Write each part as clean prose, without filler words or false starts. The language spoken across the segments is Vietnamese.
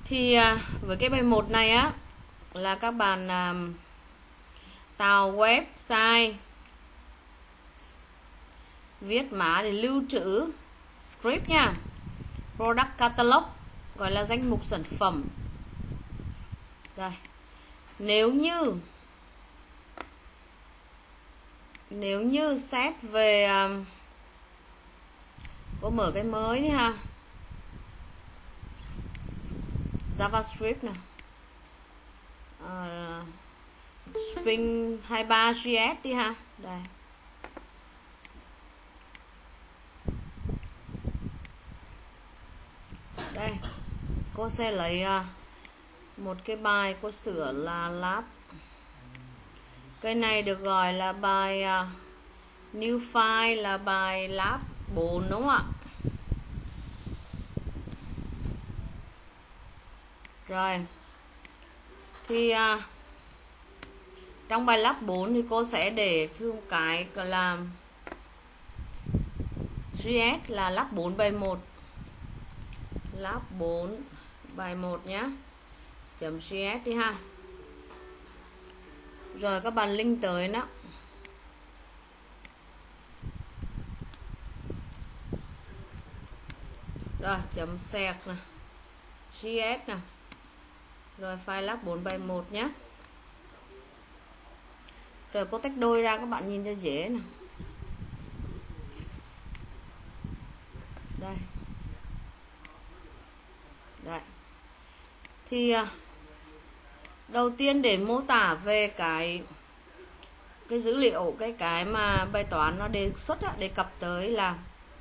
Thì với cái bài 1 này á là các bạn tạo website, viết mã để lưu trữ script nha. Product catalog gọi là danh mục sản phẩm. Rồi. Nếu như xét về cô mở cái mới đi ha. JavaScript này. Spring 23JS đi ha. Đây. Đây. Cô sẽ lấy một cái bài cô sửa là lab. Cái này được gọi là bài new file là bài lab 4 đúng không ạ? Rồi. Thì trong bài lab 4 thì cô sẽ để thêm cái gọi là JS là lab 4 bài 1. Lab 4 bài 1 nhá. .js đi ha. Rồi các bạn link tới nó. Rồi .sec nè. JS nè. Rồi file lab 4 bài 1 nhé. Rồi cô tách đôi ra các bạn nhìn cho dễ nè. Đây. Đây. Thì đầu tiên để mô tả về cái dữ liệu, cái mà bài toán nó đề xuất đề cập tới là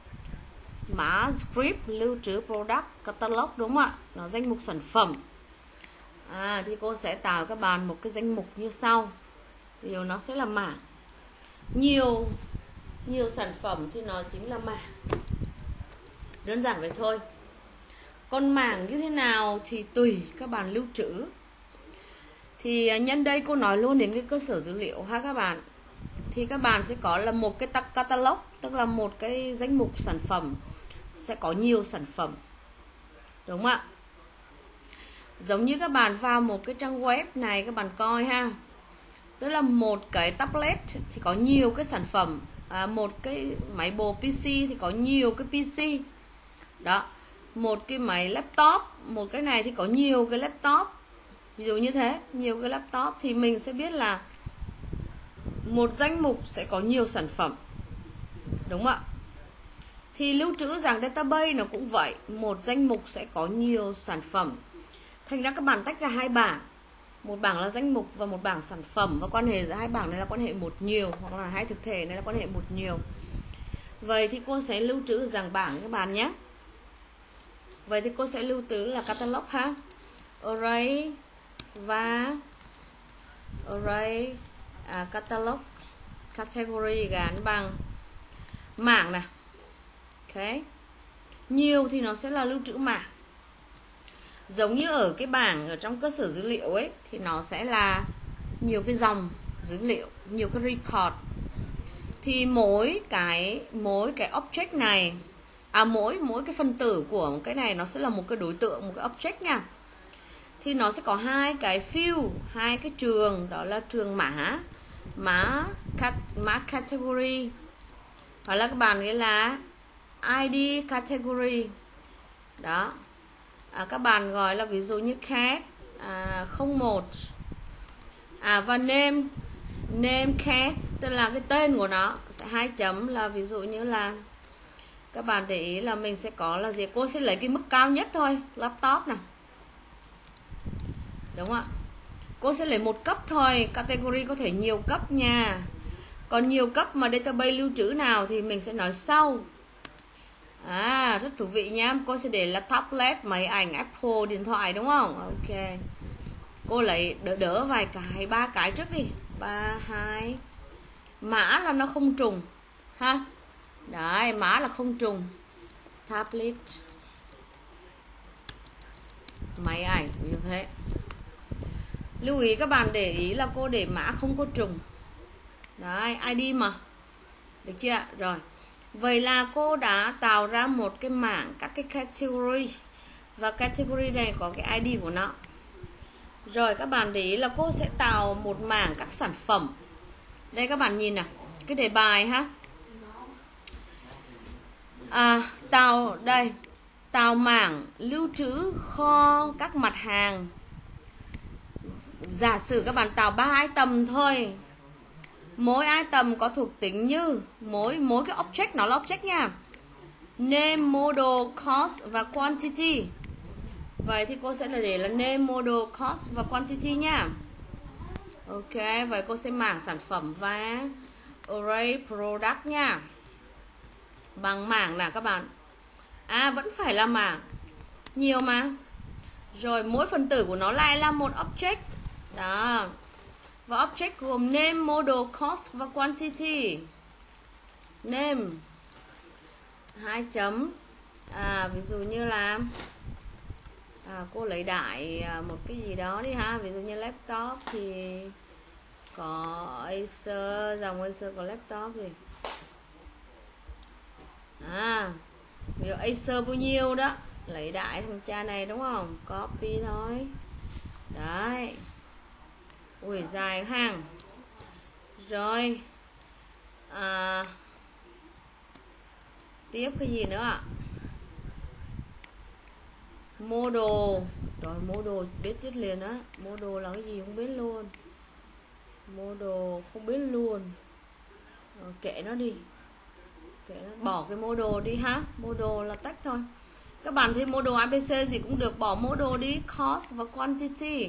mã script lưu trữ product catalog đúng không ạ? Nó danh mục sản phẩm. Thì cô sẽ tạo các bạn một cái danh mục như sau. Ví dụ nó sẽ là mảng. Nhiều sản phẩm thì nó chính là mảng. Đơn giản vậy thôi. Còn mảng như thế nào thì tùy các bạn lưu trữ. Thì nhân đây cô nói luôn đến cái cơ sở dữ liệu ha các bạn. Thì các bạn sẽ có là một cái catalog, tức là một cái danh mục sản phẩm sẽ có nhiều sản phẩm. Đúng không ạ? Giống như các bạn vào một cái trang web này các bạn coi ha. Tức là một cái tablet thì có nhiều cái sản phẩm, một cái máy bộ PC thì có nhiều cái PC. Đó. Một cái máy laptop, một cái này thì có nhiều cái laptop. Ví dụ như thế, nhiều cái laptop thì mình sẽ biết là một danh mục sẽ có nhiều sản phẩm. Đúng không ạ? Thì lưu trữ dạng database nó cũng vậy, một danh mục sẽ có nhiều sản phẩm. Thành ra các bạn tách ra hai bảng. Một bảng là danh mục và một bảng sản phẩm. Và quan hệ giữa hai bảng này là quan hệ một nhiều, hoặc là hai thực thể này là quan hệ một nhiều. Vậy thì cô sẽ lưu trữ dạng bảng các bạn nhé. Vậy thì cô sẽ lưu trữ là catalog ha. Array và array catalog category gắn bằng mảng này. Ok. Nhiều thì nó sẽ là lưu trữ mảng. Giống như ở cái bảng ở trong cơ sở dữ liệu ấy thì nó sẽ là nhiều cái dòng dữ liệu, nhiều cái record. Thì mỗi cái object này mỗi cái phân tử của cái này nó sẽ là một cái đối tượng, một cái object nha. Thì nó sẽ có hai cái field, hai cái trường, đó là trường mã category, hoặc là các bạn nghĩ là ID category. Đó. Các bạn gọi là ví dụ như cat 01 và name cat, tức là cái tên của nó sẽ 2 chấm, là ví dụ như là các bạn để ý là mình sẽ có là gì. Cô sẽ lấy cái mức cao nhất thôi, laptop này. Đúng không ạ? Cô sẽ lấy một cấp thôi, category có thể nhiều cấp nha. Còn nhiều cấp mà database lưu trữ nào thì mình sẽ nói sau. Rất thú vị nhá. Cô sẽ để là tablet, máy ảnh, Apple, điện thoại đúng không? Ok. Cô lấy đỡ vài cái, 3 cái trước đi. 3, 2. Mã là nó không trùng ha. Đấy, mã là không trùng. Tablet, máy ảnh như thế. Lưu ý các bạn để ý là cô để mã không có trùng. Đấy, ID mà. Được chưa? Rồi. Vậy là cô đã tạo ra một cái mảng các cái category. Và category này có cái ID của nó. Rồi các bạn để ý là cô sẽ tạo một mảng các sản phẩm. Đây các bạn nhìn nào, cái đề bài ha. Tạo mảng lưu trữ kho các mặt hàng. Giả sử các bạn tạo 3 item thôi. Mỗi item có thuộc tính như mỗi cái object nó là object nha. Name, model, cost và quantity. Vậy thì cô sẽ để là name, model, cost và quantity nha. Ok, vậy cô sẽ mảng sản phẩm và array product nha. Bằng mảng nào các bạn? Vẫn phải là mảng. Nhiều mà. Rồi mỗi phần tử của nó lại là một object. Đó. Và object gồm name, model, cost và quantity. Name 2 chấm. Ví dụ như là cô lấy đại một cái gì đó đi ha. Ví dụ như laptop thì có Acer, dòng Acer có laptop gì. Ví dụ Acer bao nhiêu đó, lấy đại thằng cha này đúng không? Copy thôi. Đấy. Ui dài hàng. Rồi tiếp cái gì nữa ạ? Model. Rồi model biết chết liền á. Model là cái gì không biết luôn. Model không biết luôn. Rồi, kệ nó đi. Bỏ cái model đi ha. Model là tách thôi. Các bạn thấy model ABC gì cũng được, bỏ model đi. Cost và quantity.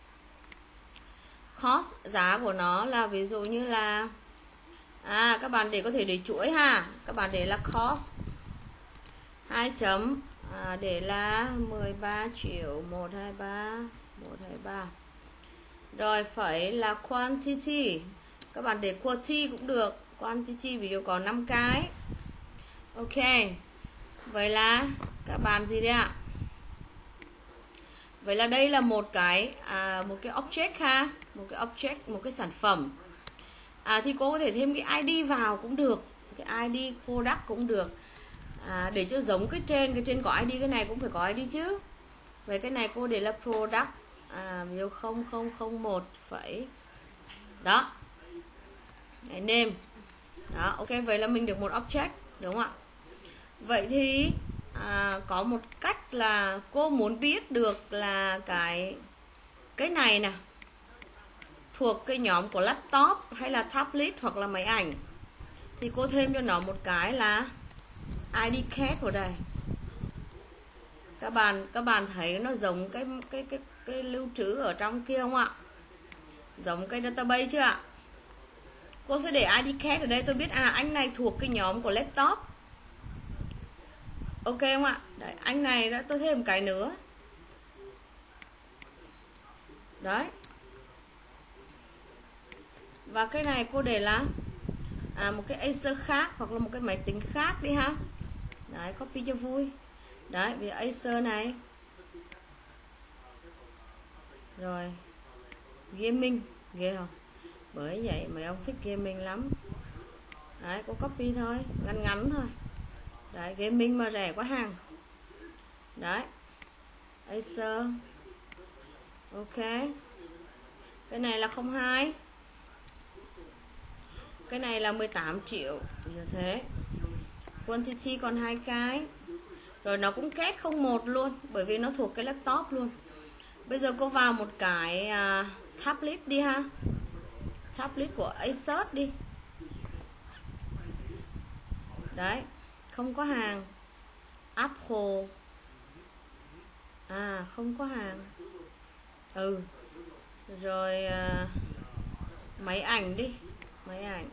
Cost giá của nó là ví dụ như là các bạn để có thể để chuỗi ha. Các bạn để là cost 2 chấm để là 13 triệu 123. Rồi phải là quantity. Các bạn để quantity cũng được. Quantity ví dụ có 5 cái. Ok. Vậy là các bạn gì đấy ạ? Vậy là đây là một cái object ha, một cái object, một cái sản phẩm. Thì cô có thể thêm cái ID vào cũng được, cái ID product cũng được. Để cho giống cái trên có ID, cái này cũng phải có ID chứ. Vậy cái này cô để là product ví dụ 0001 phẩy. Đó. Name. Đó, ok, vậy là mình được một object, đúng không ạ? Vậy thì có một cách là cô muốn biết được là cái này nè thuộc cái nhóm của laptop hay là tablet hoặc là máy ảnh, thì cô thêm cho nó một cái là ID cat vào đây. Các bạn thấy nó giống cái lưu trữ ở trong kia không ạ? Giống cái database chưa ạ? Cô sẽ để ID cat ở đây, tôi biết anh này thuộc cái nhóm của laptop. Ok không ạ? Đấy, anh này đã tôi thêm một cái nữa. Đấy. Và cái này cô để là một cái Acer khác hoặc là một cái máy tính khác đi ha. Đấy, copy cho vui. Đấy, vì Acer này. Rồi. Gaming, ghê không? Bởi vậy mấy ông thích gaming lắm. Đấy, cô copy thôi, ngắn thôi. Đấy, gaming mà rẻ quá hàng. Đấy. Acer. Ok. Cái này là 02. Cái này là 18 triệu. Như thế. Quantity còn 2 cái. Rồi nó cũng kết 01 luôn, bởi vì nó thuộc cái laptop luôn. Bây giờ cô vào một cái tablet đi ha. Tablet của Acer đi. Đấy, không có hàng. Apple. Không có hàng. Rồi máy ảnh đi. Máy ảnh.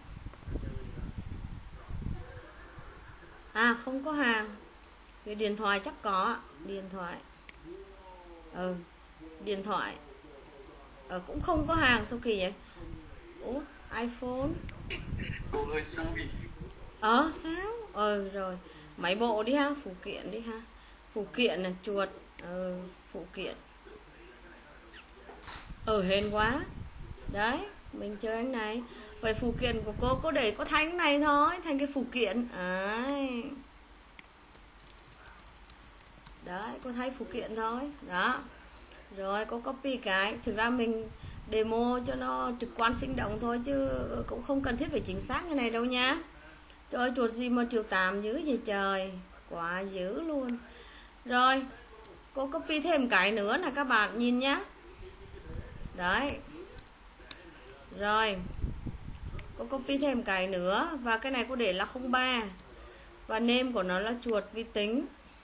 Không có hàng. Cái điện thoại chắc có. Điện thoại. Điện thoại. Cũng không có hàng, sao kỳ vậy? iPhone. Sao? Rồi. Máy bộ đi ha, phụ kiện đi ha. Phụ kiện là chuột. Phụ kiện. Hên quá. Đấy, mình chơi anh này. Vậy phụ kiện của cô để có thành này thôi, thành cái phụ kiện. Đấy, cô thay phụ kiện thôi. Đó. Rồi cô copy cái. Thực ra mình demo cho nó trực quan sinh động thôi, chứ cũng không cần thiết phải chính xác như này đâu nhá. Trời ơi, chuột gì mà 1.800.000 dữ vậy trời. Quá dữ luôn. Rồi cô copy thêm cái nữa nè các bạn nhìn nhá. Đấy. Rồi cô copy thêm cái nữa. Và cái này cô để là 03. Và name của nó là chuột vi tính.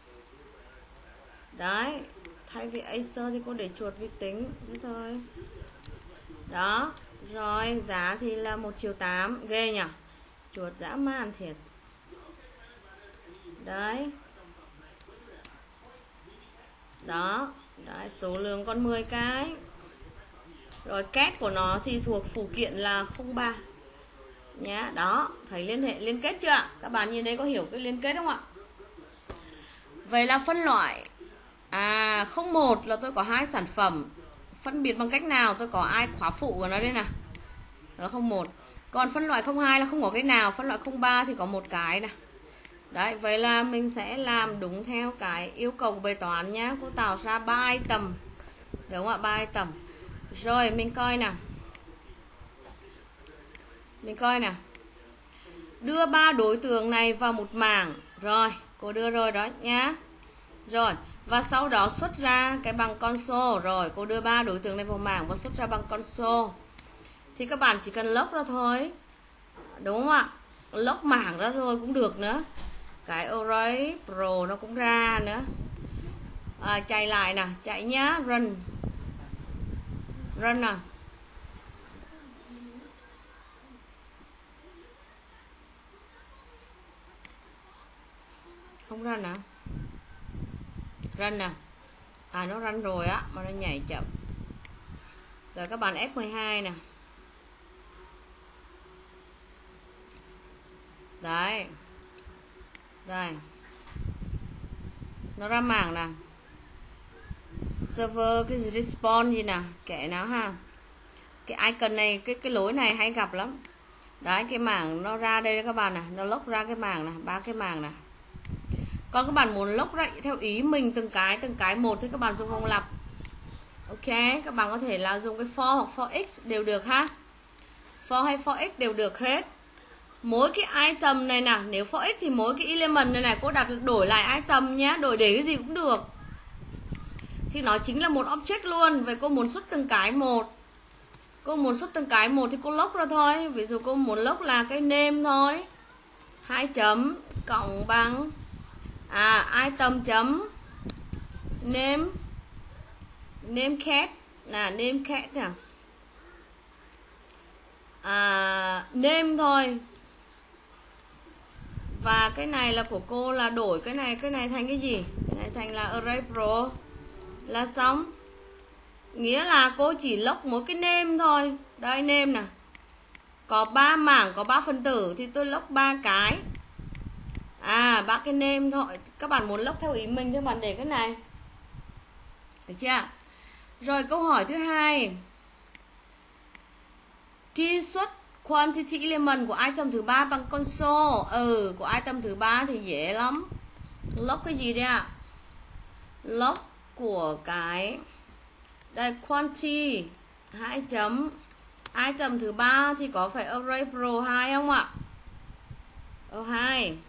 Đấy. Thay vì Acer thì cô để chuột vi tính. Thế thôi. Đó. Rồi giá thì là 1.800.000. Ghê nhỉ. Chuột dã man thiệt. Đấy. Đó. Đấy, số lượng còn 10 cái. Rồi kết của nó thì thuộc phụ kiện là 03 nhá. Đó, thấy liên kết chưa? Các bạn nhìn đây có hiểu cái liên kết không ạ? Vậy là phân loại 01 là tôi có 2 sản phẩm. Phân biệt bằng cách nào? Tôi có ai khóa phụ của nó đây nè. Đó 01. Còn phân loại 02 là không có cái nào. Phân loại 03 thì có một cái nè. Đấy, vậy là mình sẽ làm đúng theo cái yêu cầu của bài toán nhá. Cô tạo ra 3 item. Đúng không ạ? 3 item. Rồi mình coi nào. Đưa 3 đối tượng này vào một mảng. Rồi, cô đưa rồi đó nhá. Rồi, và sau đó xuất ra cái bằng console. Rồi, cô đưa 3 đối tượng này vào mảng và xuất ra bằng console. Thì các bạn chỉ cần log ra thôi. Đúng không ạ? Log mảng ra thôi cũng được nữa. Cái Array Pro nó cũng ra nữa. Chạy lại nè, chạy nhá, run nè. Không run nè. Run nè. Nó run rồi á, mà nó nhảy chậm. Rồi các bạn F12 nè. Đấy. Đây. Nó ra mảng nè. Server cái respawn gì nè, kệ nó ha. Cái icon này, cái lỗi này hay gặp lắm. Đấy, cái mảng nó ra đây các bạn nè, nó lốc ra cái mảng này, 3 cái mảng này. Còn các bạn muốn lốc ra theo ý mình từng cái một thì các bạn dùng vòng lặp. Ok, các bạn có thể là dùng cái for hoặc for x đều được ha. For hay for x đều được hết. Mỗi cái item này nè, nếu for x thì mỗi cái element này cô đặt đổi lại item nhé, đổi để cái gì cũng được. Thì nó chính là một object luôn. Vậy cô muốn xuất từng cái một. Cô muốn xuất từng cái một thì cô log ra thôi. Ví dụ cô muốn log là cái name thôi. 2 chấm cộng bằng item chấm name cat là name cat nè. Name thôi. Và cái này là của cô là đổi cái này thành cái gì? Cái này thành là Array Pro là xong. Nghĩa là cô chỉ log mỗi cái name thôi. Đây name nè. Có 3 mảng, có 3 phân tử thì tôi log 3 cái. 3 cái name thôi. Các bạn muốn log theo ý mình thì các bạn để cái này. Được chưa? Rồi câu hỏi thứ hai. Truy xuất quantity element của item thứ 3 bằng console. Của item thứ 3 thì dễ lắm. Log cái gì đây ạ? Log của cái đây quantity 2 chấm item thứ 3 thì có phải Array Pro 2 không ạ? 2.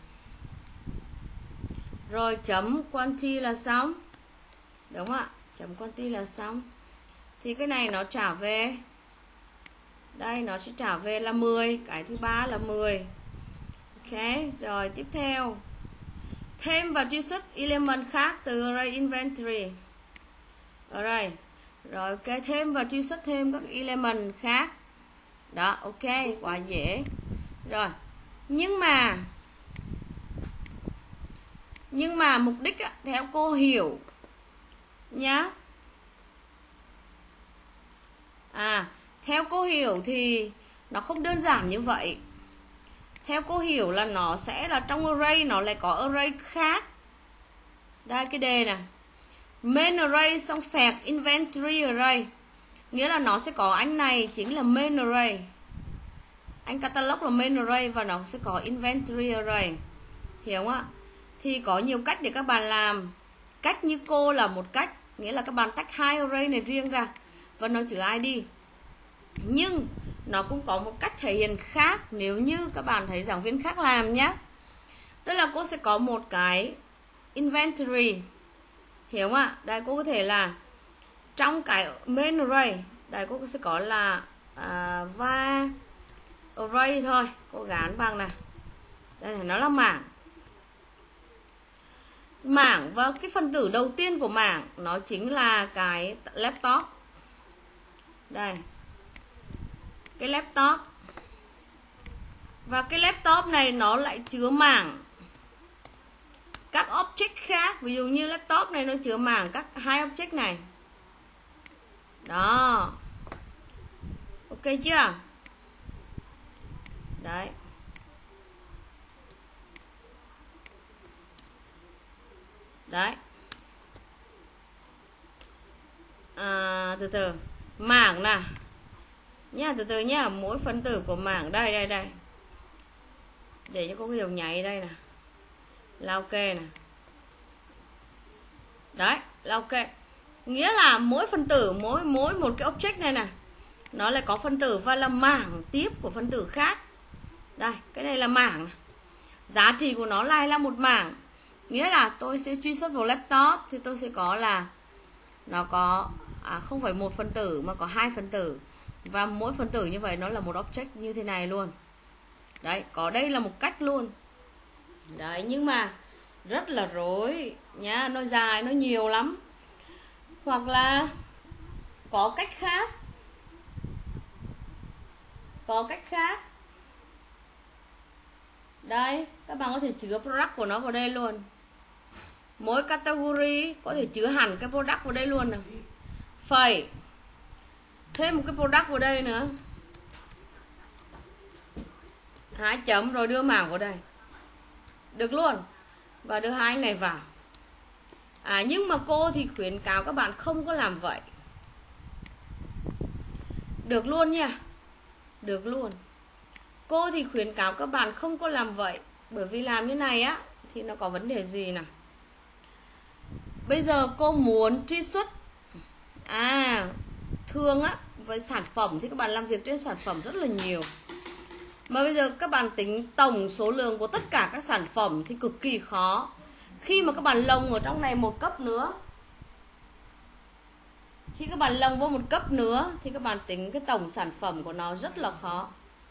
Rồi chấm quantity là xong. Đúng ạ, chấm quantity là xong. Thì cái này nó trả về. Đây nó sẽ trả về là 10, cái thứ 3 là 10. Ok, rồi tiếp theo. Thêm và truy xuất element khác từ array inventory. Rồi, ok, thêm và truy xuất thêm các element khác. Đó, ok, quá dễ. Rồi, nhưng mà mục đích theo cô hiểu nhá. Theo cô hiểu thì nó không đơn giản như vậy. Theo cô hiểu là nó sẽ là trong array nó lại có array khác. Đây cái đề nè. Main array xong sạc inventory array. Nghĩa là nó sẽ có anh này chính là main array. Anh catalog là main array và nó sẽ có inventory array. Hiểu không ạ? Thì có nhiều cách để các bạn làm. cách như cô là một cách, nghĩa là các bạn tách hai array này riêng ra và nó chứa ID. Nhưng nó cũng có một cách thể hiện khác nếu như các bạn thấy giảng viên khác làm nhé. Tức là cô sẽ có một cái inventory, hiểu không ạ? Đây cô có thể là trong cái main array, đây cô sẽ có là và array thôi, cô gán bằng này, đây này, nó là mảng. Mảng và cái phần tử đầu tiên của mảng nó chính là cái laptop. Đây, cái laptop. Và cái laptop này nó lại chứa mảng các object khác. Ví dụ như laptop này nó chứa mảng các hai object này. Đó, ok chưa? Đấy, đấy, từ từ mảng nè nha, từ từ nhá, mỗi phân tử của mảng đây đây đây, để cho cô cái dòng nháy đây nè, là ok nè, đấy là ok. Nghĩa là mỗi phân tử, mỗi một cái object này nè, nó lại có phân tử và là mảng tiếp của phân tử khác. Đây, cái này là mảng, giá trị của nó lại là một mảng. Nghĩa là tôi sẽ truy xuất vào laptop thì tôi sẽ có là nó có không phải một phân tử mà có hai phân tử, và mỗi phân tử như vậy nó là một object như thế này luôn. Đấy, có đây là một cách luôn. Đấy, nhưng mà rất là rối nhá, nó dài, nó nhiều lắm. Hoặc là có cách khác. Có cách khác. Đây, các bạn có thể chứa product của nó vào đây luôn. Mỗi category có thể chứa hẳn cái product vào đây luôn nè. Phẩy thêm một cái product vào đây nữa, 2 chấm rồi đưa mảng vào đây, được luôn. Và đưa hai này vào. Nhưng mà cô thì khuyến cáo các bạn không có làm vậy. Được luôn nha, được luôn. Cô thì khuyến cáo các bạn không có làm vậy, bởi vì làm như này á thì nó có vấn đề gì nào. Bây giờ cô muốn truy xuất, thường á với sản phẩm thì các bạn làm việc trên sản phẩm rất là nhiều, mà bây giờ các bạn tính tổng số lượng của tất cả các sản phẩm thì cực kỳ khó. Khi mà các bạn lồng ở trong này một cấp nữa, khi các bạn lồng vô một cấp nữa thì các bạn tính cái tổng sản phẩm của nó rất là khó.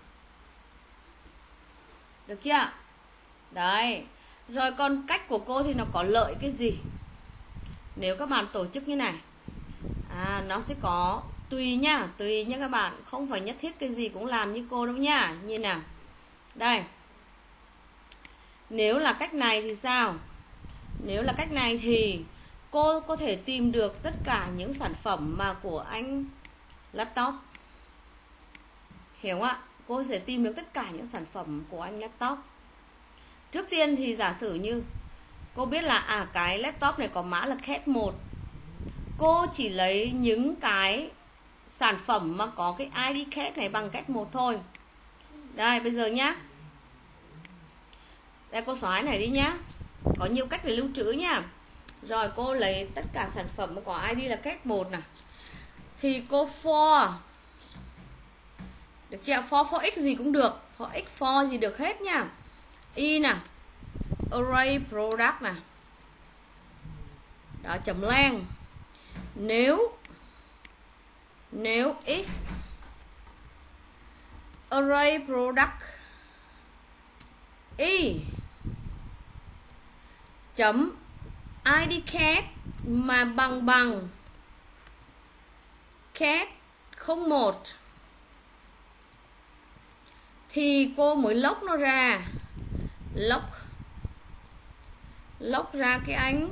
Được chưa? Đấy. Rồi còn cách của cô thì nó có lợi cái gì? Nếu các bạn tổ chức như này, nó sẽ có tùy nha các bạn, không phải nhất thiết cái gì cũng làm như cô đâu nha. Như nào? Đây. Nếu là cách này thì sao? Nếu là cách này thì cô có thể tìm được tất cả những sản phẩm mà của anh laptop. Hiểu không ạ? Cô sẽ tìm được tất cả những sản phẩm của anh laptop. Trước tiên thì giả sử như cô biết là cái laptop này có mã là CAT 1. Cô chỉ lấy những cái sản phẩm mà có cái ID CAT này bằng CAT 1 thôi. Đây, bây giờ nhá. Đây, cô xóa này đi nhá. Có nhiều cách để lưu trữ nhá. Rồi cô lấy tất cả sản phẩm mà có ID là CAT 1 nè. Thì cô for, được chưa? For x gì cũng được, for x for gì được hết nha. Y nè, array product nè. Đó, chấm len. Nếu if array product y chấm ID cat mà bằng cat 01 thì cô mới lốc nó ra, lốc ra cái ánh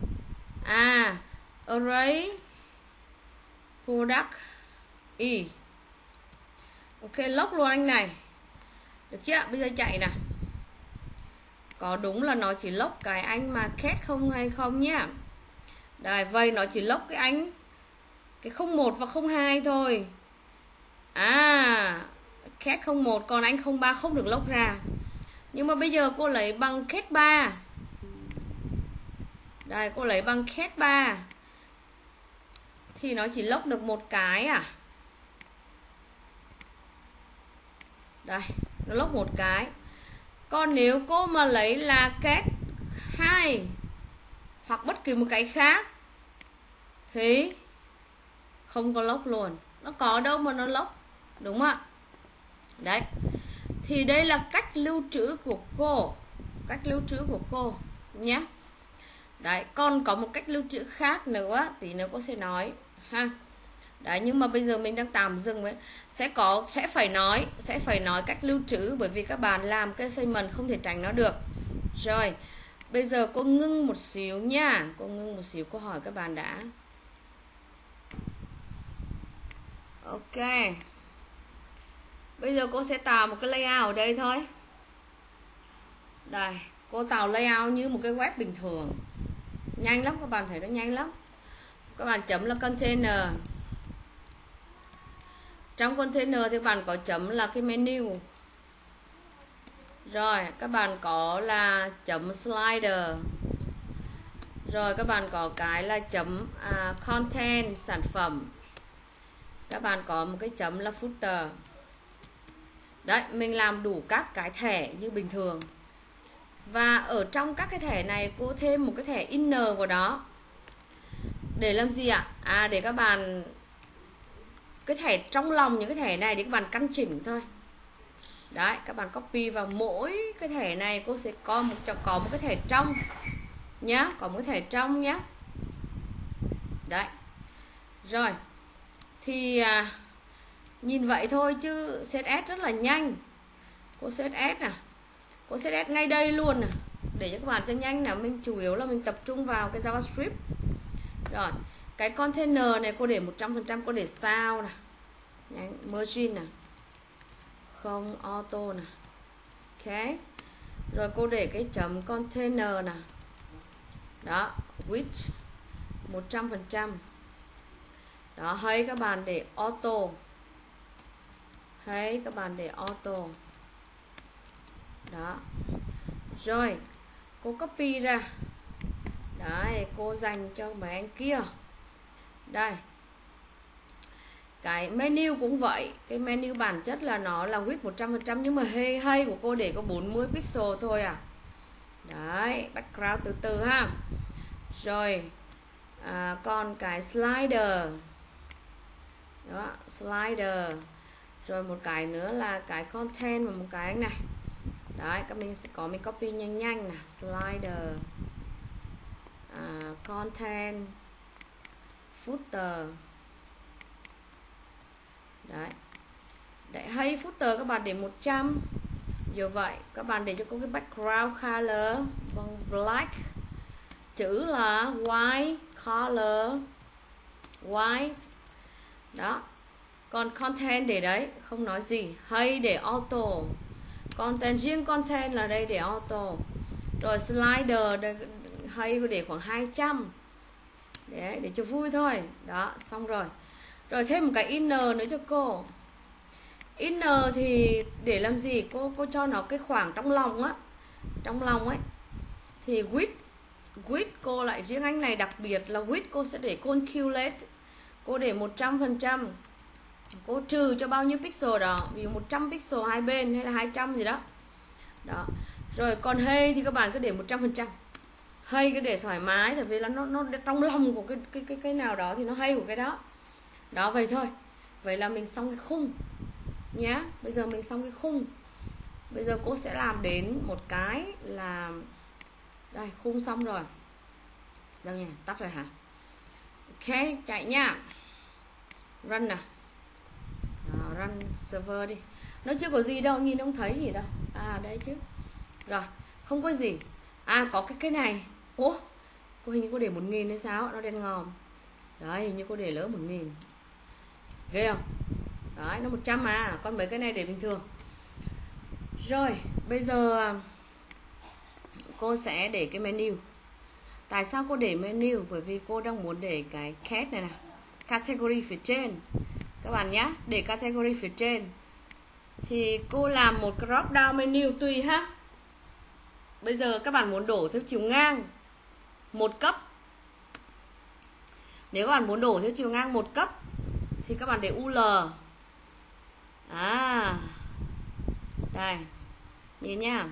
array product y. Ok, lốc luôn anh này. Được chưa? Bây giờ chạy nè. Có đúng là nó chỉ lốc cái anh mà cat không hay không nhá. Đây, vậy nó chỉ lốc cái anh cái 01 và 02 thôi. Cat 01, còn anh 03 không được lốc ra. Nhưng mà bây giờ cô lấy bằng cat 3. Đây, cô lấy bằng cat 3 thì nó chỉ lốc được một cái à. Đây, nó lốc một cái. Còn nếu cô mà lấy là cat 2 hoặc bất kỳ một cái khác thì không có lốc luôn. Nó có đâu mà nó lốc, đúng không ạ? Đấy. Thì đây là cách lưu trữ của cô. Cách lưu trữ của cô nhé. Đấy, còn có một cách lưu trữ khác nữa, tí nữa cô sẽ nói ha. Đấy, nhưng mà bây giờ mình đang tạm dừng với sẽ phải nói cách lưu trữ, bởi vì các bạn làm cái assignment không thể tránh nó được. Rồi, bây giờ cô ngưng một xíu nha. Cô ngưng một xíu, cô hỏi các bạn đã. Ok. Bây giờ cô sẽ tạo một cái layout ở đây thôi. Đây, cô tạo layout như một cái web bình thường. Nhanh lắm, các bạn thấy nó nhanh lắm. Các bạn chấm là container. Trong container thì các bạn có chấm là cái menu. Rồi, các bạn có là chấm slider. Rồi, các bạn có cái là chấm content, sản phẩm. Các bạn có một cái chấm là footer. Đấy, mình làm đủ các cái thẻ như bình thường. Và ở trong các cái thẻ này cô thêm một cái thẻ inner vào đó. Để làm gì ạ? Để các bạn, cái thẻ trong lòng những cái thẻ này để các bạn căn chỉnh thôi. Đấy, các bạn copy vào mỗi cái thẻ này. Cô sẽ có một cái thẻ trong nhá, có một cái thẻ trong nhá. Đấy. Rồi. Thì nhìn vậy thôi chứ CSS rất là nhanh. Cô CSS nè, cô CSS ngay đây luôn nè, để cho các bạn cho nhanh nào. Mình chủ yếu là mình tập trung vào cái JavaScript. Rồi, cái container này cô để 100%, cô để sao nè, margin nè, không auto nè. Ok. Rồi cô để cái chấm container nè. Đó, width 100%. Đó, hay các bạn để auto. Hay các bạn để auto. Đó. Rồi, cô copy ra. Đấy, cô dành cho mấy anh kia. Đây. Cái menu cũng vậy. Cái menu bản chất là nó là width 100%, nhưng mà hay của cô để có 40 pixel thôi à. Đấy, background từ từ ha. Rồi, còn cái slider. Đó, slider. Rồi một cái nữa là cái content và một cái này. Đấy, các mình sẽ có, mình copy nhanh nè, slider, content, footer. Đấy. Để hay footer các bạn để 100. Như vậy các bạn để cho có cái background color bằng black, chữ là white, color white. Đó. Còn content để đấy, không nói gì. Hay để auto. Content, riêng content là đây để auto. Rồi slider đây, hay để khoảng 200. Đấy, để cho vui thôi. Đó, xong rồi. Rồi thêm một cái inner nữa cho cô. Inner thì để làm gì? Cô cho nó cái khoảng trong lòng á. Trong lòng ấy. Thì width cô lại riêng anh này đặc biệt là width cô sẽ để calculate. Cô để 100%. Cô trừ cho bao nhiêu pixel đó, vì 100 pixel hai bên hay là 200 gì đó. Đó. Rồi còn hay thì các bạn cứ để 100%. Hay cứ để thoải mái, tại vì là nó trong lòng của cái nào đó thì nó hay của cái đó. Đó, vậy thôi. Vậy là mình xong cái khung nhá. Bây giờ mình xong cái khung. Bây giờ cô sẽ làm đến một cái là đây, khung xong rồi. Đâu nhỉ, tắt rồi hả? Ok, chạy nha. Run nào. Run server đi. Nó chưa có gì đâu, nhìn không thấy gì đâu. Đây chứ. Rồi, không có gì. Có cái này. Ủa, cô hình như cô để 1000 hay sao? Nó đen ngòm. Đấy, hình như cô để lỡ 1000. Ghê không? Đấy, nó 100 mà. Còn mấy cái này để bình thường. Rồi, bây giờ cô sẽ để cái menu. Tại sao cô để menu? Bởi vì cô đang muốn để cái cat này nè, category phía trên. Các bạn nhé, để category phía trên thì cô làm một drop down menu tùy ha. Bây giờ các bạn muốn đổ theo chiều ngang 1 cấp. Nếu các bạn muốn đổ theo chiều ngang 1 cấp thì các bạn để UL. Đây, nhìn nha.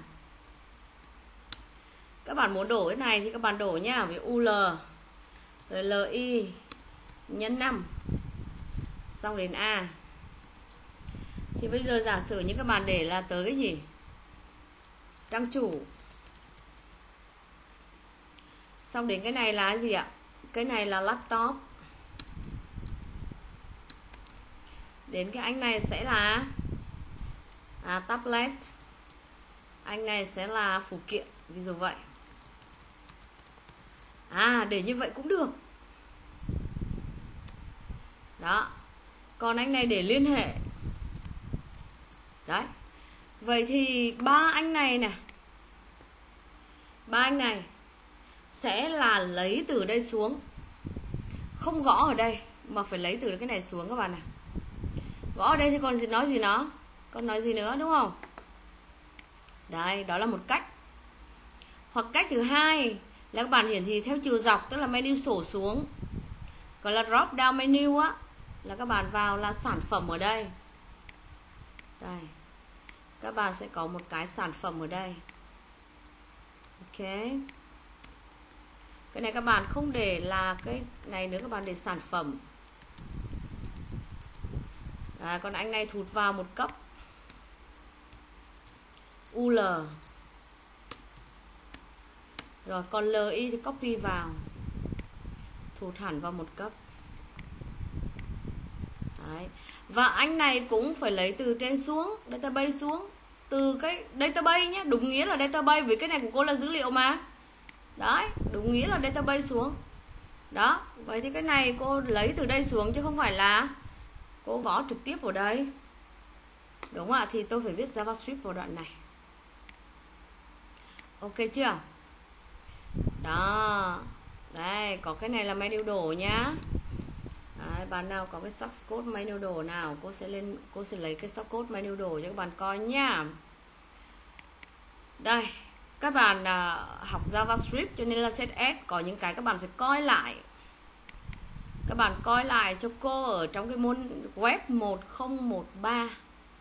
Các bạn muốn đổ cái này thì các bạn đổ nhá, với UL rồi LI nhân 5 xong đến A. Thì bây giờ giả sử như các bạn để là tới cái gì? Trang chủ. Xong đến cái này là cái gì ạ? Cái này là laptop. Đến cái anh này sẽ là tablet. Anh này sẽ là phụ kiện, ví dụ vậy. Để như vậy cũng được. Đó. Còn anh này để liên hệ. Đấy. Vậy thì ba anh này nè, ba anh này sẽ là lấy từ đây xuống, không gõ ở đây mà phải lấy từ cái này xuống các bạn này. Gõ ở đây thì còn nói gì nó, còn nói gì nữa đúng không? Đấy, đó là một cách. Hoặc cách thứ hai là các bạn hiển thị theo chiều dọc, tức là menu sổ xuống, gọi là drop down menu á, là các bạn vào là sản phẩm ở đây. Đây, các bạn sẽ có một cái sản phẩm ở đây. Ok. Cái này các bạn không để là cái này nữa, các bạn để sản phẩm. Còn anh này thụt vào 1 cấp, UL. Rồi còn LI thì copy vào, thụt hẳn vào 1 cấp. Đấy. Và anh này cũng phải lấy từ trên xuống, database xuống, từ cái database nhé, đúng nghĩa là database, vì cái này của cô là dữ liệu mà. Đấy, đúng nghĩa là database xuống. Đó, vậy thì cái này cô lấy từ đây xuống chứ không phải là cô gõ trực tiếp vào đây. Đúng không ạ? Thì tôi phải viết JavaScript vào đoạn này. Ok chưa? Đó. Đây, có cái này là menu đồ nhá. Đấy, bạn nào có cái source code menu đồ nào, cô sẽ lấy cái source code menu đồ cho các bạn coi nhá. Đây, các bạn học JavaScript cho nên là CSS có những cái các bạn phải coi lại. Các bạn coi lại cho cô ở trong cái môn web 1013.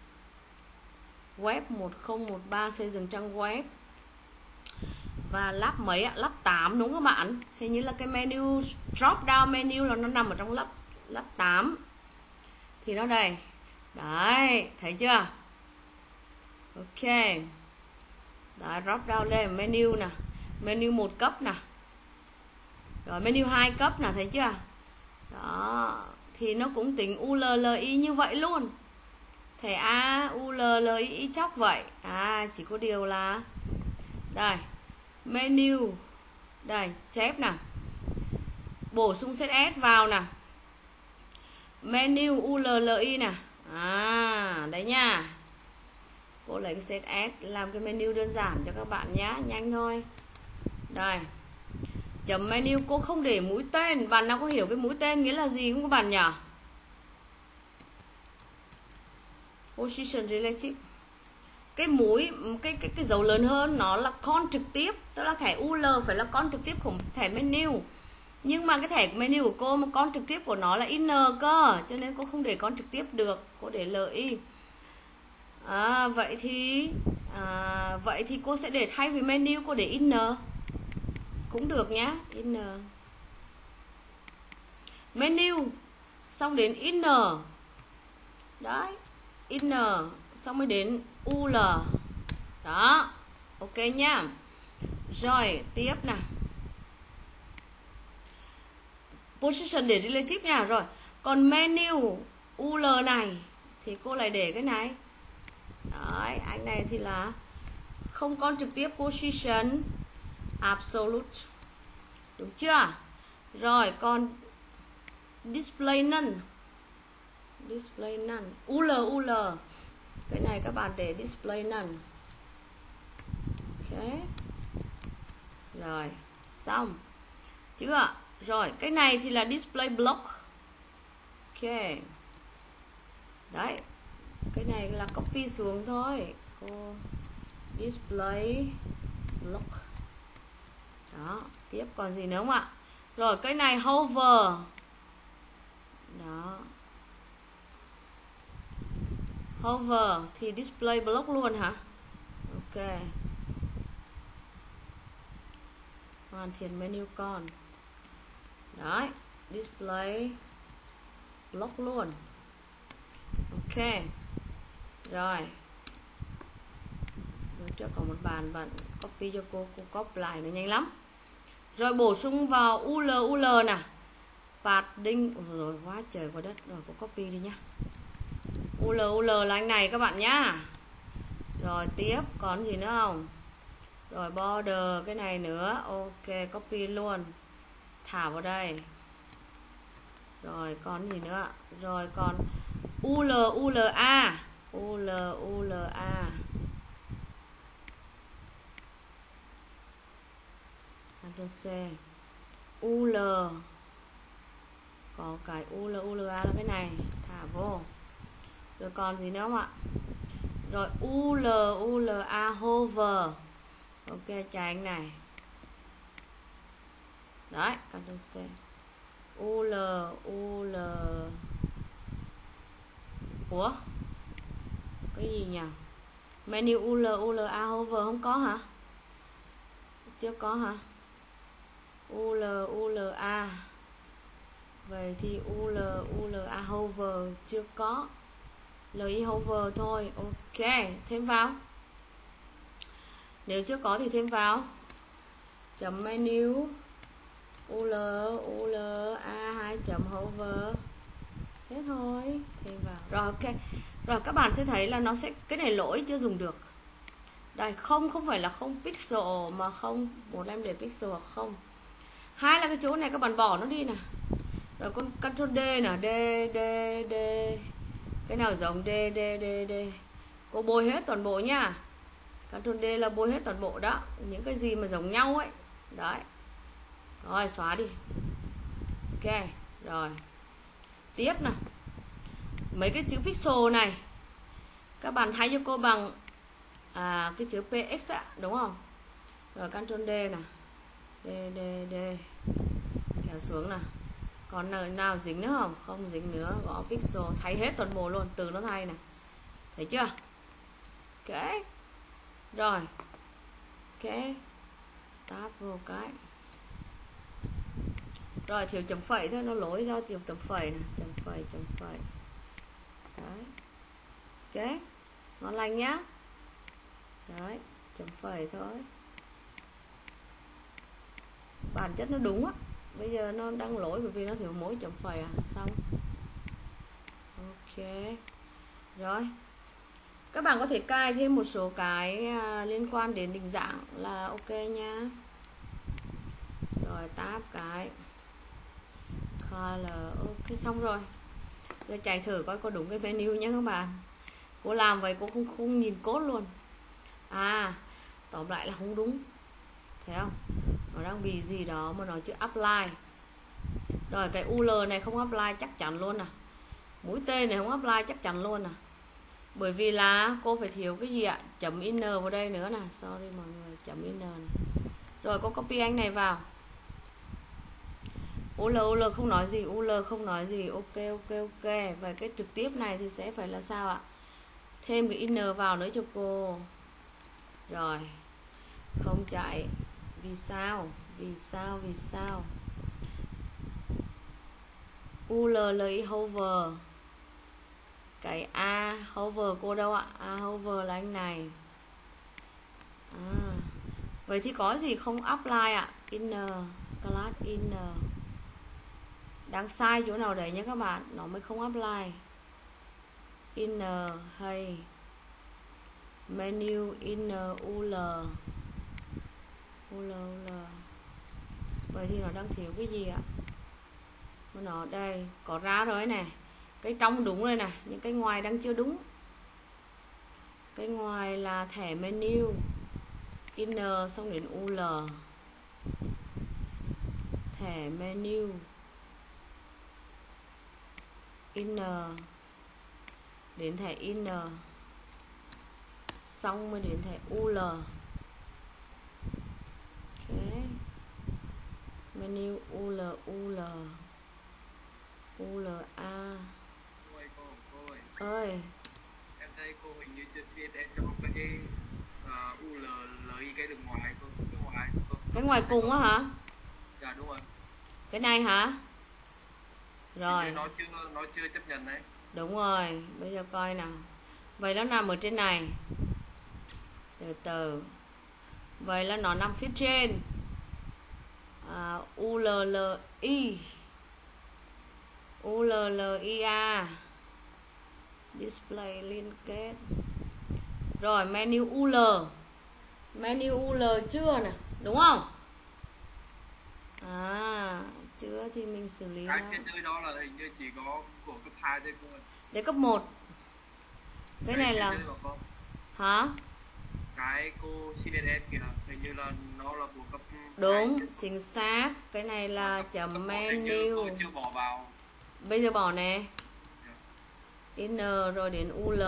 Web 1013 xây dựng trang web. Và lab mấy ạ? Lab 8 đúng không các bạn? Hình như là cái menu drop down menu là nó nằm ở trong lab 8. Thì nó đây. Đấy, thấy chưa? Ok. Đấy, drop down lên menu nè, menu 1 cấp nè, rồi menu 2 cấp nè, thấy chưa? Đó, thì nó cũng tính ULLI như vậy luôn. Thầy ULLI chóc vậy. Chỉ có điều là đây, menu đây, chép nè, bổ sung CSS vào nè, menu ULLI nè. Đấy nha. Cô lấy cái CSS làm cái menu đơn giản cho các bạn nhé, nhanh thôi. Đây, chấm menu cô không để mũi tên. Bạn nào có hiểu cái mũi tên nghĩa là gì không các bạn nhỉ? Position relative. Cái mũi, cái dấu lớn hơn nó là con trực tiếp, tức là thẻ UL phải là con trực tiếp của thẻ menu. Nhưng mà cái thẻ menu của cô, mà con trực tiếp của nó là inner cơ, cho nên cô không để con trực tiếp được, cô để LI. Vậy thì cô sẽ để thay vì menu cô để inner cũng được nhá. Inner menu xong đến inner. Đấy, inner xong mới đến UL. Đó, ok nhá. Rồi tiếp nè, position để relative nha. Rồi còn menu UL này thì cô lại để cái này. Đấy, anh này thì là không con trực tiếp position absolute, đúng chưa? Rồi còn display none, UL cái này các bạn để display none. Ok, rồi xong chưa? Rồi cái này thì là display block. Ok, đấy, cái này là copy xuống thôi. Cô display block. Đó, tiếp còn gì nữa không ạ? Rồi cái này hover. Đó. Hover thì display block luôn hả? Ok. Hoàn thiện menu con. Đấy, display block luôn. Ok. Rồi. Rồi trước còn một bàn bạn copy cho cô copy lại nó nhanh lắm. Rồi bổ sung vào UL nè. Padding. Rồi quá trời quá đất. Rồi cô copy đi nhá. UL là anh này các bạn nhá. Rồi tiếp còn gì nữa không? Rồi border cái này nữa. Ok, copy luôn. Thả vào đây. Rồi còn gì nữa? Rồi còn ULA. Ctrl C. UL. Có cái ULA là cái này, thả vô. Rồi còn gì nữa không ạ? Rồi ULA hover. Ok, chạy này. Đấy, Ctrl C. UL. Ủa? Cái gì nhỉ? Menu ULA hover không có hả? Chưa có hả? ULA. Vậy thì ULA hover chưa có. LI hover thôi. Ok, thêm vào. Nếu chưa có thì thêm vào. Chấm menu ULA 2 chấm hover. Thế thôi, thêm vào. Rồi ok. Rồi các bạn sẽ thấy là nó sẽ cái này lỗi chưa dùng được. Đây, không phải là không pixel mà không một em để pixel hoặc không. Hai là cái chỗ này các bạn bỏ nó đi nè. Rồi con Ctrl D nè, D. Cái nào giống D. Cô bôi hết toàn bộ nha. Ctrl D là bôi hết toàn bộ đó, những cái gì mà giống nhau ấy. Đấy. Rồi xóa đi. Ok, rồi. Tiếp nè. Mấy cái chữ pixel này các bạn thay cho cô bằng cái chữ PX á, đúng không? Rồi Ctrl D nè. D. Kéo xuống nè. Còn nơi nào dính nữa không? Không dính nữa, gõ pixel thay hết toàn bộ luôn, từ nó thay nè. Thấy chưa? Ok. Rồi. Ok. Tap vô cái. Rồi thiếu chấm phẩy thôi, nó lỗi do thiếu chấm phẩy nè, chấm phẩy. Đấy. Ok. Ngon lành nhá. Đấy, chấm phẩy thôi. Bản chất nó đúng á. Bây giờ nó đang lỗi bởi vì nó thiếu mỗi chấm phẩy à. Xong. Ok. Rồi. Các bạn có thể cài thêm một số cái liên quan đến định dạng là ok nha. Rồi tab cái color. Ok, xong rồi. Giờ chạy thử coi có đúng cái menu nhé các bạn. Cô làm vậy cô không nhìn code luôn. Tóm lại là không đúng. Thấy không? Nó đang bị gì đó mà nó chưa apply. Rồi cái UL này không apply chắc chắn luôn nè. Mũi tên này không apply chắc chắn luôn nè. Bởi vì là cô phải thiếu cái gì ạ? Chấm inner vào đây nữa nè. Sorry mọi người, chấm inner này. Rồi cô copy anh này vào. UL không nói gì, UL không nói gì. Ok. Và cái trực tiếp này thì sẽ phải là sao ạ? Thêm cái inner vào nữa cho cô. Rồi. Không chạy. Vì sao? ULLI hover. Cái A hover cô đâu ạ? A hover là anh này. Vậy thì có gì không apply ạ? Inner, class inner. Đang sai chỗ nào đấy nhé các bạn, nó mới không apply. Inner hay menu inner UL. Vậy thì nó đang thiếu cái gì ạ? Nó đây có ra rồi này. Cái trong đúng rồi nè, những cái ngoài đang chưa đúng. Cái ngoài là thẻ menu inner xong đến UL. Thẻ menu inner đến thẻ inner xong mới đến thẻ UL. Ok. Menu UL UL ULA ơi. Em thấy cô hình như trên CSS cho cái UL LI cái đường ngoài cô, cái ngoài cô. Cái ngoài cùng á hả? Dạ đúng rồi. Cái này hả? Rồi. Nó chưa chấp nhận đấy. Đúng rồi, bây giờ coi nào. Vậy nó nằm ở trên này. Từ từ. Vậy là nó nằm phía trên. ULLI ULLIA Display liên kết. Rồi menu UL. Menu UL chưa nè, đúng không? Chưa thì mình xử lý Cái nó. trên dưới đó là hình như chỉ có của cấp 2 thôi cô ơi. Để cấp 1. Cái này là hả? Cái cô CSS kìa, hình như là nó là của cấp 2. Đúng, chính xác. Cái này là chấm menu. Tôi chưa bỏ vào. Bây giờ bỏ nè. Inner rồi đến UL.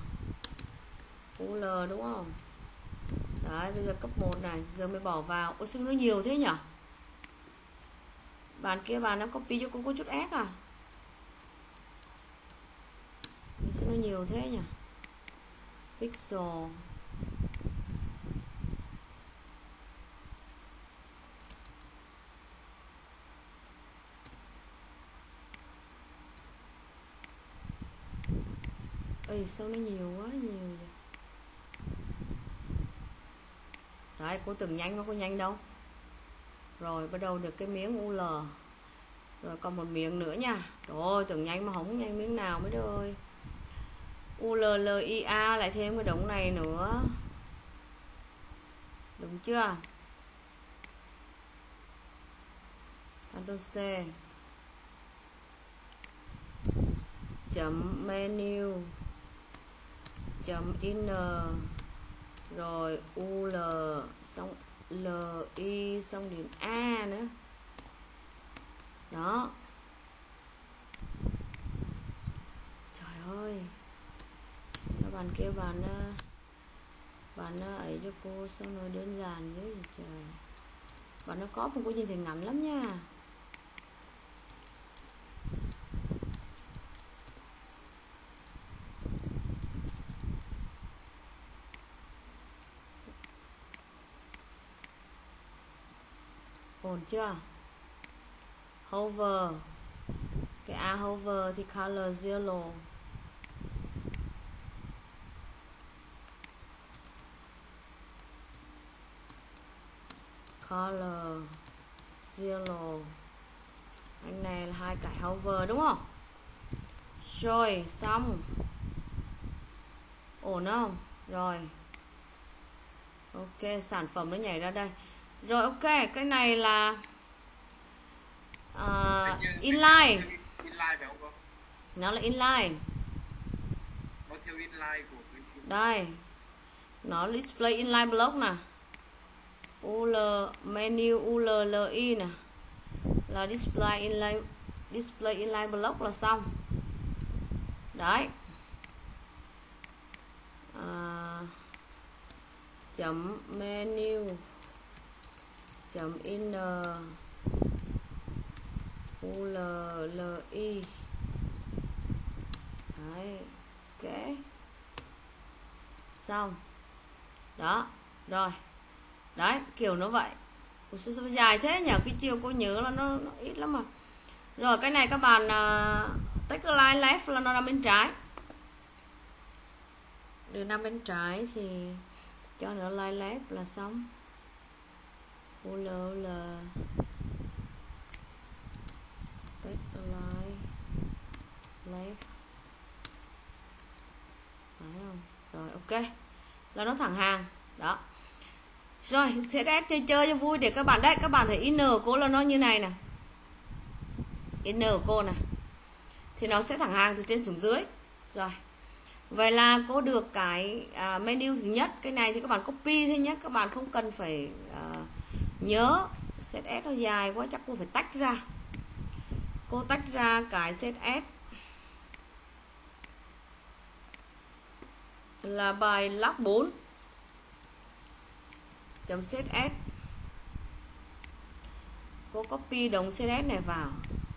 UL đúng không? Đấy, bây giờ cấp 1 này, giờ mới bỏ vào. Ôi sao nó nhiều thế nhỉ? Bạn kia bạn nó copy cho cô có chút S à? Sao nó nhiều thế nhỉ? Pixel. Ê, sao nó nhiều quá, nhiều vậy? Đấy, cô từng nhanh mà cô nhanh đâu. Rồi, bắt đầu được cái miếng UL. Rồi còn một miếng nữa nha. Rồi, từng nhanh mà không nhanh miếng nào mới được ơi. ULLIA lại thêm cái đống này nữa. Đúng chưa? Ctrl C. Chấm menu. Chấm inner. Rồi UL xong LI xong đến A nữa. Đó. Trời ơi. Sao bạn kia bạn ấy cho cô sao nó đơn giản dữ vậy trời. Bạn nó có không có nhìn thấy ngắn lắm nha. Ổn chưa? Hover. Cái A hover thì color yellow. Color yellow. Anh này là hai cái hover đúng không? Rồi xong. Ổn không? Rồi. Ok, sản phẩm nó nhảy ra đây. Rồi ok, cái này là inline. Inline phải không cô? Nó là inline. Nó theo inline của cái Đây. Nó display inline block nè. UL menu ULLI nè. Là display inline block là xong. Đấy. Chấm menu chấm inner ULLI. Đấy. Ok. Xong. Đó. Rồi. Đấy, kiểu nó vậy. Ủa, sao dài thế nhỉ? Cái chiều cô nhớ là nó ít lắm mà. Rồi cái này các bạn take line left là nó nằm bên trái. Đưa nằm bên trái thì cho nó line left là xong. UL take line left. Phải không? Rồi ok. Là nó thẳng hàng. Đó. Rồi, CSS chơi cho vui để các bạn đấy, các bạn thấy inner của cô là nó như này nè. Inner của cô này thì nó sẽ thẳng hàng từ trên xuống dưới. Rồi. Vậy là cô được cái menu thứ nhất. Cái này thì các bạn copy thôi nhé, các bạn không cần phải nhớ. CSS nó dài quá chắc cô phải tách ra. Cô tách ra cái CSS là bài log 4 .css. Cô copy đống CSS này vào,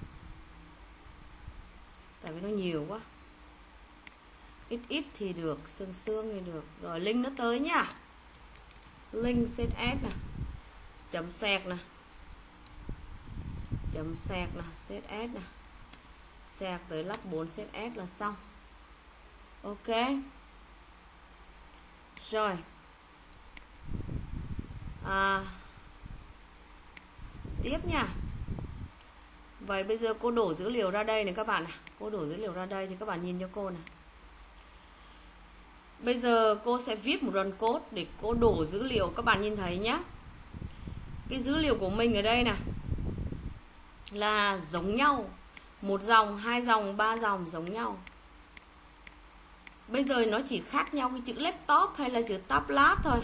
tại vì nó nhiều quá. Ít ít thì được, xương xương thì được. Rồi link nó tới nhá. Link CSS nè, chấm sạc nè, chấm sạc nè, CSS nè, sạc tới lắp 4 CSS là xong. Ok. Rồi. Tiếp nha. Vậy bây giờ cô đổ dữ liệu ra đây này các bạn này. Cô đổ dữ liệu ra đây thì các bạn nhìn cho cô này. Bây giờ cô sẽ viết một đoạn code để cô đổ dữ liệu, các bạn nhìn thấy nhé. Cái dữ liệu của mình ở đây nè là giống nhau, 1 dòng, 2 dòng, 3 dòng giống nhau. Bây giờ nó chỉ khác nhau cái chữ laptop hay là chữ tablet thôi.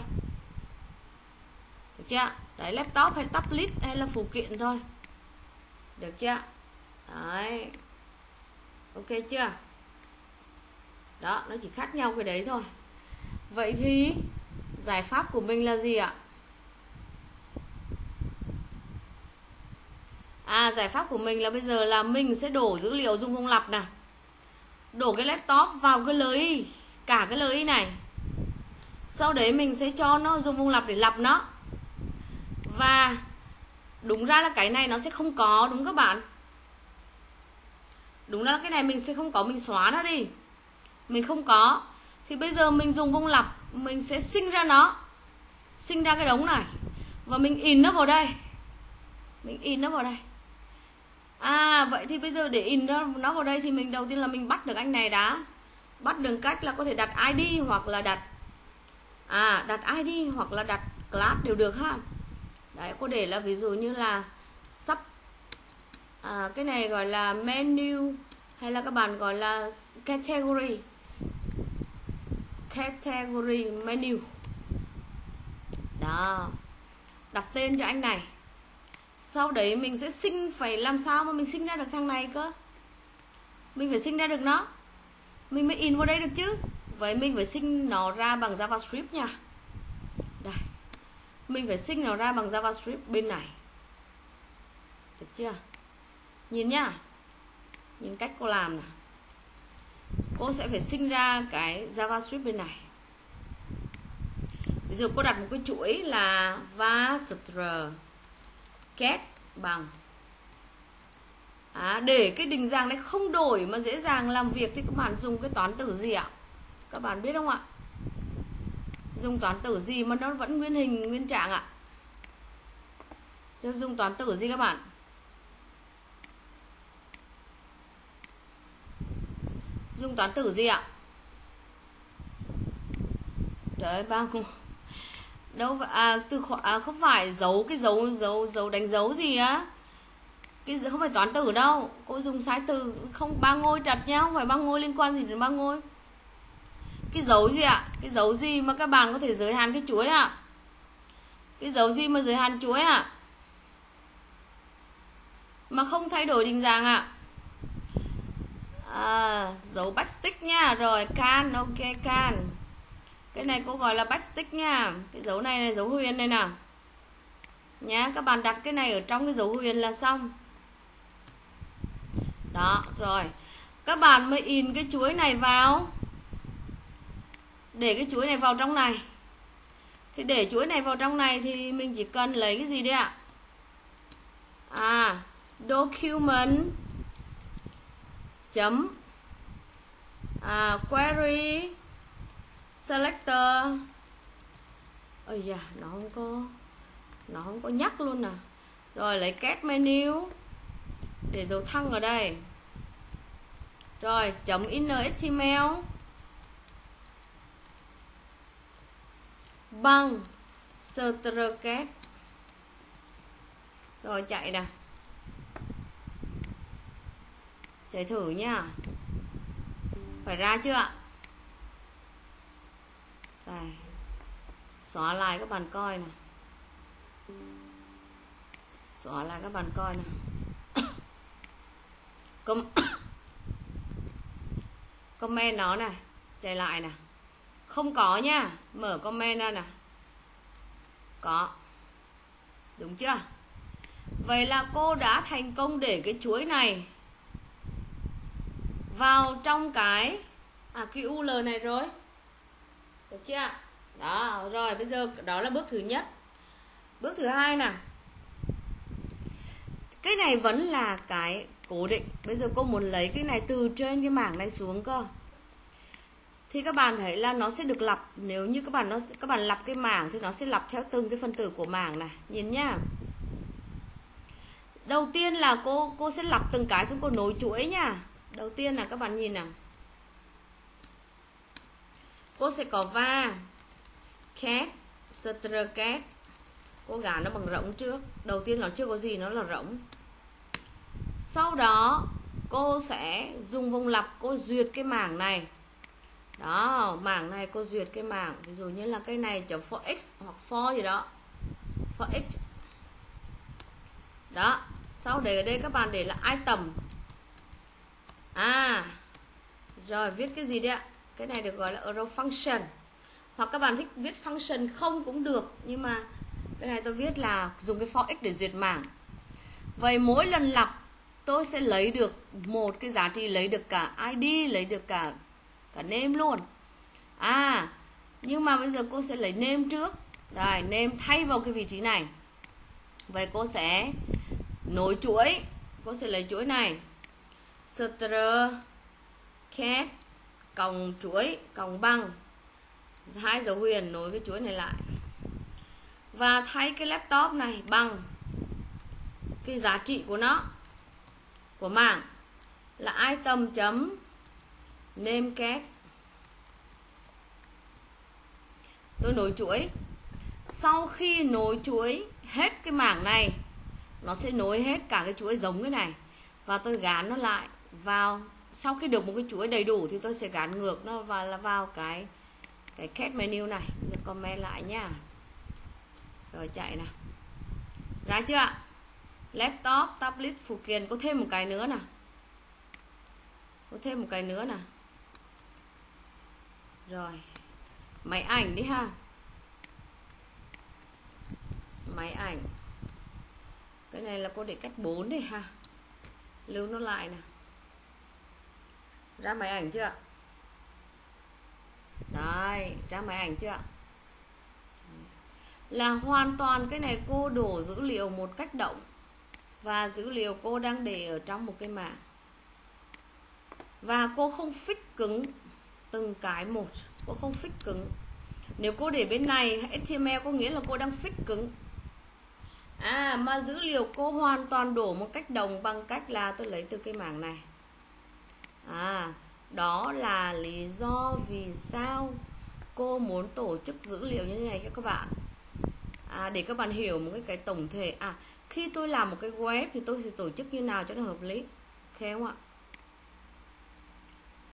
Được chưa? Đấy, laptop hay tablet hay là phụ kiện thôi. Được chưa? Đấy. Ok chưa? Đó, nó chỉ khác nhau cái đấy thôi. Vậy thì giải pháp của mình là gì ạ? Giải pháp của mình là bây giờ là mình sẽ đổ dữ liệu dùng vòng lặp nè. Đổ cái laptop vào cái lưới, cả cái lưới này. Sau đấy mình sẽ cho nó dùng vòng lặp để lặp nó. Và đúng ra là cái này nó sẽ không có, đúng các bạn? Đúng ra cái này mình sẽ không có, mình xóa nó đi. Mình không có. Thì bây giờ mình dùng vòng lặp, mình sẽ sinh ra nó. Sinh ra cái đống này. Và mình in nó vào đây. Mình in nó vào đây. Vậy thì bây giờ để in nó vào đây thì mình đầu tiên là mình bắt được anh này đã. Bắt được cách là có thể đặt ID hoặc là đặt đặt ID hoặc là đặt class đều được ha. Đấy, cô để là ví dụ như là sub cái này gọi là menu hay là các bạn gọi là category menu. Đó. Đặt tên cho anh này. Sau đấy mình sẽ phải làm sao mà mình sinh ra được thằng này cơ. Mình phải sinh ra được nó, mình mới in vào đây được chứ. Vậy mình phải sinh nó ra bằng JavaScript nha. Đây. Mình phải sinh nó ra bằng JavaScript bên này. Được chưa? Nhìn nhá. Nhìn cách cô làm nè. Cô sẽ phải sinh ra cái JavaScript bên này. Ví dụ cô đặt một cái chuỗi là var_str get bằng để cái định dạng này không đổi mà dễ dàng làm việc thì các bạn dùng cái toán tử gì ạ? Các bạn biết không ạ? Dùng toán tử gì mà nó vẫn nguyên hình nguyên trạng ạ? Chứ dùng toán tử gì các bạn? Dùng toán tử gì ạ? Trời ơi, bao đâu không phải dấu cái dấu đánh dấu gì á. Cái không phải toán tử đâu. Cô dùng sai từ, không ba ngôi trật nhá, không phải ba ngôi liên quan gì đến ba ngôi. Cái dấu gì ạ? Cái dấu gì mà các bạn có thể giới hạn cái chuỗi ạ? Cái dấu gì mà giới hạn chuỗi ạ? Mà không thay đổi định dạng ạ? Dấu backstick nha. Rồi can, ok can. Cái này cô gọi là backstick nha. Cái dấu này là dấu huyền đây nào nhá. Các bạn đặt cái này ở trong cái dấu huyền là xong. Đó, rồi. Các bạn mới in cái chuỗi này vào. Để cái chuỗi này vào trong này. Thì để chuỗi này vào trong này thì mình chỉ cần lấy cái gì đấy ạ? Document chấm query selector. Ây da, nó không có nhắc luôn nè. Rồi lấy get menu để dấu thăng ở đây. Rồi chấm inner html bằng str_get. Rồi chạy nè. Chạy thử nha. Phải ra chưa ạ? Đây. Xóa lại các bạn coi nè. Xóa lại các bạn coi nè. Comment nó này. Chạy lại nè. Không có nha. Mở comment ra nè. Có. Đúng chưa? Vậy là cô đã thành công để cái chuỗi này vào trong cái UL này rồi. Được chưa? Đó, rồi bây giờ đó là bước thứ nhất. Bước thứ hai nè. Cái này vẫn là cái cố định. Bây giờ cô muốn lấy cái này từ trên cái mảng này xuống cơ. Thì các bạn thấy là nó sẽ được lặp. Nếu như các bạn lặp cái mảng thì nó sẽ lặp theo từng cái phân tử của mảng này. Nhìn nhá. Đầu tiên là cô sẽ lặp từng cái xong cô nối chuỗi nha. Đầu tiên là các bạn nhìn nào. Cô sẽ có va, cat, cat. Cô gắn nó bằng rỗng trước. Đầu tiên nó chưa có gì, nó là rỗng. Sau đó cô sẽ dùng vòng lặp, cô duyệt cái mảng này. Đó, mảng này cô duyệt cái mảng. Ví dụ như là cái này chấm for x hoặc for gì đó. For x. Đó, sau để ở đây các bạn để là item. Rồi viết cái gì đấy ạ? Cái này được gọi là arrow function. Hoặc các bạn thích viết function không cũng được. Nhưng mà cái này tôi viết là dùng cái for x để duyệt mảng. Vậy mỗi lần lặp tôi sẽ lấy được một cái giá trị, lấy được cả ID, lấy được cả name luôn. Nhưng mà bây giờ cô sẽ lấy name trước. Đây, name thay vào cái vị trí này. Vậy cô sẽ nối chuỗi. Cô sẽ lấy chuỗi này. Str cat cộng chuỗi cộng bằng 2 dấu huyền nối cái chuỗi này lại. Và thay cái laptop này bằng cái giá trị của nó, của mảng là item chấm name cat. Tôi nối chuỗi. Sau khi nối chuỗi hết cái mảng này, nó sẽ nối hết cả cái chuỗi giống cái này. Và tôi gán nó lại vào. Sau khi được một cái chuỗi đầy đủ thì tôi sẽ gán ngược nó vào cái cat menu này. Giờ comment lại nhá. Rồi chạy nào. Ra chưa ạ? Laptop, tablet, phụ kiện. Có thêm một cái nữa nè. Có thêm một cái nữa nè. Rồi. Máy ảnh đi ha. Máy ảnh. Cái này là cô để cách 4 đi ha. Lưu nó lại nè. Ra máy ảnh chưa? Đấy, ra máy ảnh chưa? Là hoàn toàn cái này cô đổ dữ liệu một cách động. Và dữ liệu cô đang để ở trong một cái mảng. Và cô không fix cứng từng cái một. Cô không fix cứng. Nếu cô để bên này HTML có nghĩa là cô đang fix cứng. Mà dữ liệu cô hoàn toàn đổ một cách đồng bằng cách là tôi lấy từ cái mảng này. Đó là lý do vì sao cô muốn tổ chức dữ liệu như thế này cho các bạn. Để các bạn hiểu một cái tổng thể. Khi tôi làm một cái web thì tôi sẽ tổ chức như nào cho nó hợp lý. Ok không ạ?